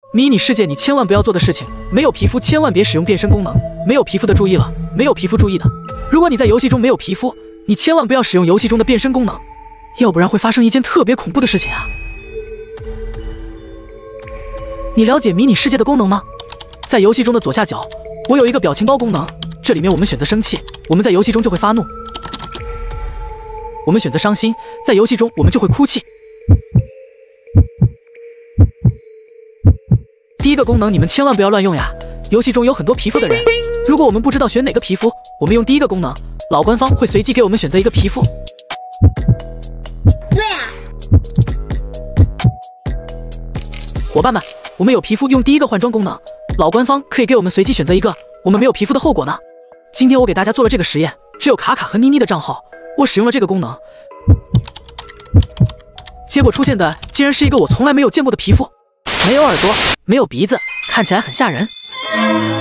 迷你世界你千万不要做的事情，没有皮肤千万别使用变身功能。没有皮肤的注意了，没有皮肤注意的。如果你在游戏中没有皮肤，你千万不要使用游戏中的变身功能，要不然会发生一件特别恐怖的事情啊！你了解迷你世界的功能吗？在游戏中的左下角，我有一个表情包功能，这里面我们选择生气，我们在游戏中就会发怒；我们选择伤心，在游戏中我们就会哭泣。第一个功能你们千万不要乱用呀！游戏中有很多皮肤的人，如果我们不知道选哪个皮肤，我们用第一个功能，老官方会随机给我们选择一个皮肤。 对啊， 伙伴们，我们有皮肤用第一个换装功能，老官方可以给我们随机选择一个，我们没有皮肤的后果呢？今天我给大家做了这个实验，只有卡卡和妮妮的账号，我使用了这个功能，结果出现的竟然是一个我从来没有见过的皮肤，没有耳朵，没有鼻子，看起来很吓人。